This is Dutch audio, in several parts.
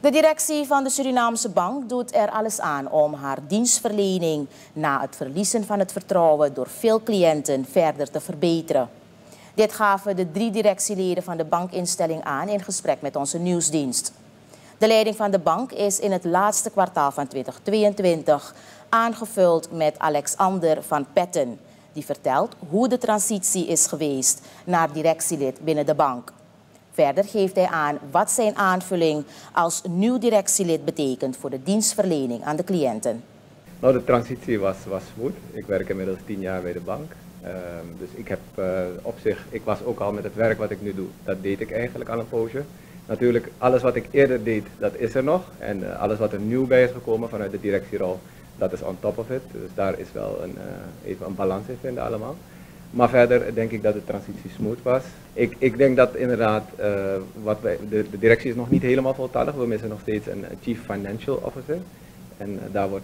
De directie van de Surinaamse Bank doet er alles aan om haar dienstverlening na het verliezen van het vertrouwen door veel cliënten verder te verbeteren. Dit gaven de 3 directieleden van de bankinstelling aan in gesprek met onze nieuwsdienst. De leiding van de bank is in het laatste kwartaal van 2022 aangevuld met Alexander van Petten, die vertelt hoe de transitie is geweest naar directielid binnen de bank. Verder geeft hij aan wat zijn aanvulling als nieuw directielid betekent voor de dienstverlening aan de cliënten. Nou, de transitie was smooth. Ik werk inmiddels 10 jaar bij de bank. Dus ik heb ik was ook al met het werk wat ik nu doe, dat deed ik eigenlijk al een poosje. Natuurlijk, alles wat ik eerder deed, dat is er nog. En alles wat er nieuw bij is gekomen vanuit de directierol, dat is on top of it. Dus daar is wel even een balans in vinden allemaal. Maar verder denk ik dat de transitie smooth was. Ik denk dat inderdaad, de directie is nog niet helemaal voltallig. We missen nog steeds een Chief Financial Officer. En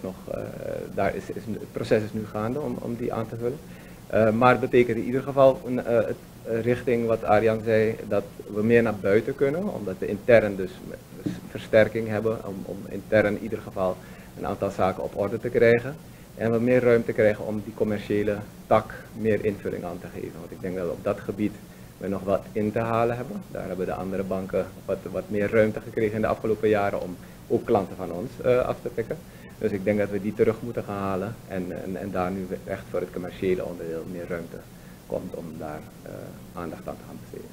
het proces is nu gaande om die aan te vullen. Maar het betekent in ieder geval richting wat Arjan zei, dat we meer naar buiten kunnen. Omdat we intern dus versterking hebben, om intern in ieder geval een aantal zaken op orde te krijgen. En we meer ruimte krijgen om die commerciële tak meer invulling aan te geven. Want ik denk dat we op dat gebied nog wat in te halen hebben. Daar hebben de andere banken wat meer ruimte gekregen in de afgelopen jaren om ook klanten van ons af te pikken. Dus ik denk dat we die terug moeten gaan halen en daar nu echt voor het commerciële onderdeel meer ruimte komt om daar aandacht aan te gaan besteden.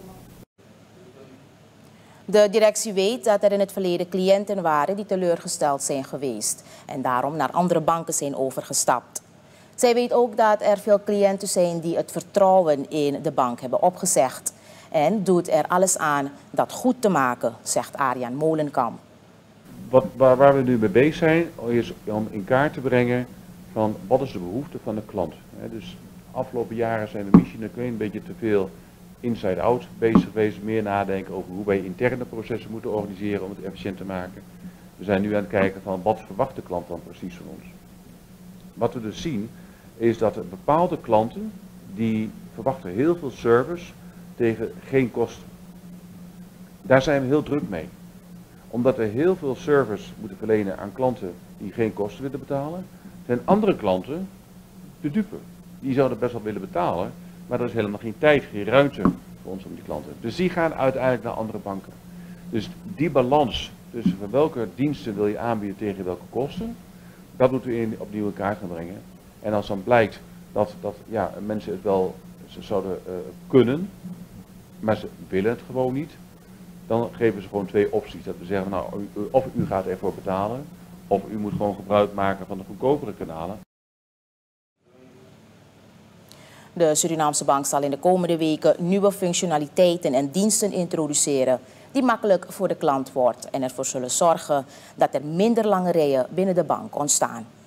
De directie weet dat er in het verleden cliënten waren die teleurgesteld zijn geweest en daarom naar andere banken zijn overgestapt. Zij weet ook dat er veel cliënten zijn die het vertrouwen in de bank hebben opgezegd en doet er alles aan dat goed te maken, zegt Arjan Molenkamp. Waar we nu mee bezig zijn, is om in kaart te brengen van wat is de behoefte van de klant. Dus de afgelopen jaren zijn we misschien een beetje te veel inside-out bezig geweest, meer nadenken over hoe wij interne processen moeten organiseren om het efficiënt te maken. We zijn nu aan het kijken van wat verwacht de klant dan precies van ons. Wat we dus zien is dat er bepaalde klanten die verwachten heel veel service tegen geen kosten. Daar zijn we heel druk mee. Omdat we heel veel service moeten verlenen aan klanten die geen kosten willen betalen, zijn andere klanten de dupe. Die zouden best wel willen betalen, maar er is helemaal geen tijd, geen ruimte voor ons om die klanten. Dus die gaan uiteindelijk naar andere banken. Dus die balans tussen welke diensten wil je aanbieden tegen welke kosten, dat moeten we opnieuw in kaart gaan brengen. En als dan blijkt dat mensen het wel zouden kunnen, maar ze willen het gewoon niet, dan geven ze gewoon 2 opties. Dat we zeggen, nou, of u gaat ervoor betalen, of u moet gewoon gebruik maken van de goedkopere kanalen. De Surinaamse Bank zal in de komende weken nieuwe functionaliteiten en diensten introduceren die makkelijk voor de klant wordt en ervoor zullen zorgen dat er minder lange rijen binnen de bank ontstaan.